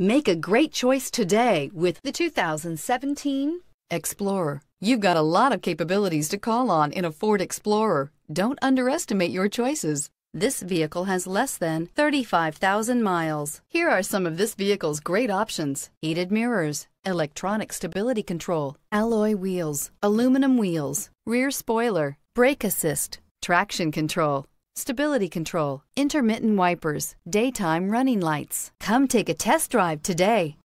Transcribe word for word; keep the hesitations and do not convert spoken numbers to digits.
Make a great choice today with the two thousand seventeen Explorer. You've got a lot of capabilities to call on in a Ford Explorer. Don't underestimate your choices. This vehicle has less than thirty-five thousand miles. Here are some of this vehicle's great options: heated mirrors, electronic stability control, alloy wheels, aluminum wheels, rear spoiler, brake assist, traction control, stability control, intermittent wipers, daytime running lights. Come take a test drive today.